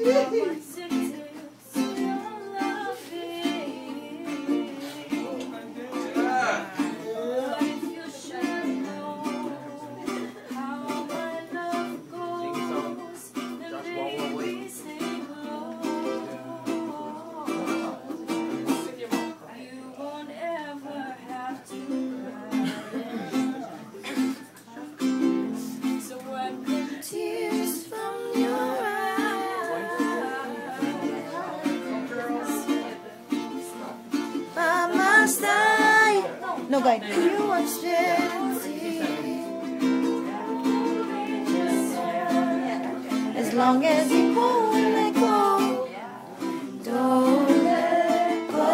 No, guys. You are steady. As long as you won't let go, don't let go.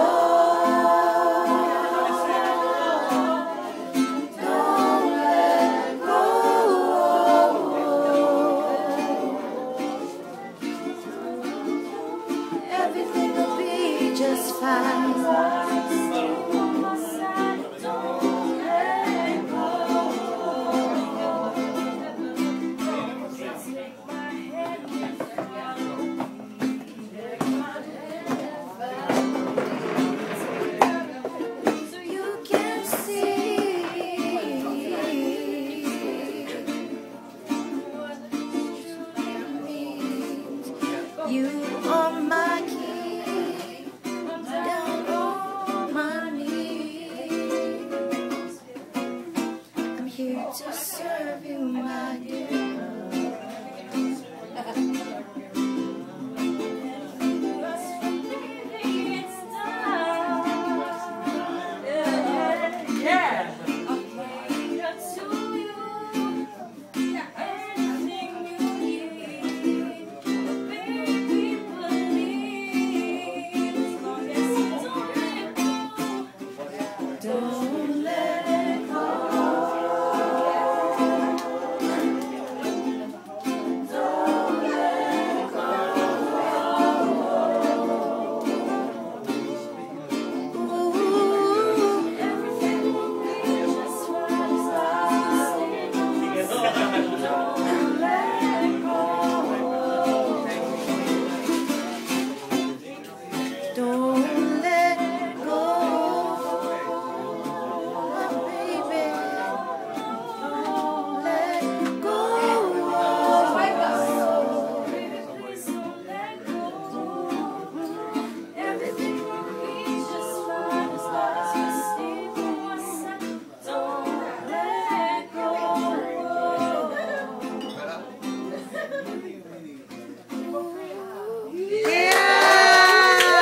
Don't let go. Everything will be just fine. You are my king, down on my knees. I'm here to serve you, my dear.